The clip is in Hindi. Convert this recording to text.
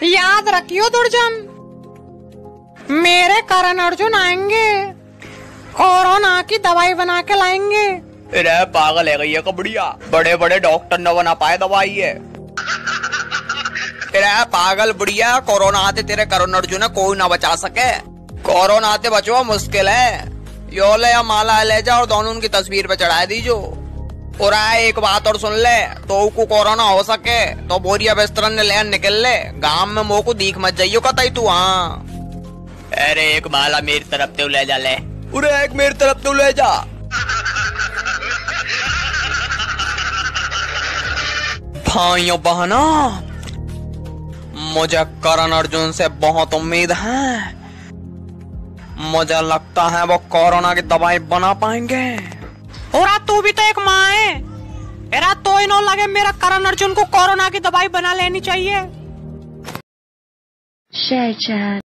याद रखियो दुर्जन, मेरे करण अर्जुन आएंगे, कोरोना की दवाई बना के लाएंगे। अरे पागल है गई है कबड़िया, बड़े बड़े डॉक्टर न बना पाए दवाई है। अरे पागल बुढ़िया, कोरोना आते तेरे करण अर्जुन कोई ना बचा सके। कोरोना आते बचवा मुश्किल है। यो ले या माला ले जा और दोनों उनकी तस्वीर पे चढ़ा दीजो। और एक बात और सुन ले, तो को कोरोना हो सके तो बोरिया बिस्तर ने ले निकल ले, गांव में मोह को दीख मत जाइयो कतई तू। हाँ अरे एक माला मेरी तरफ तो ले जा ले, अरे एक मेरी तरफ तो ले जा। भाइयों बहनों, मुझे करण अर्जुन से बहुत उम्मीद है। मुझे लगता है वो कोरोना की दवाई बना पाएंगे। और तू भी तो एक माँ है, मेरा तो ही न लगे मेरा करण अर्जुन को कोरोना की दवाई बना लेनी चाहिए।